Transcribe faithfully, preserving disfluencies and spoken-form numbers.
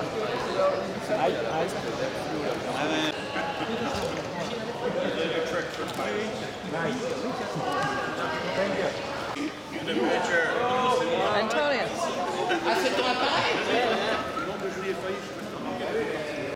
I, I, nice. Thank you. Antonio. Ah, c'est ton appareil?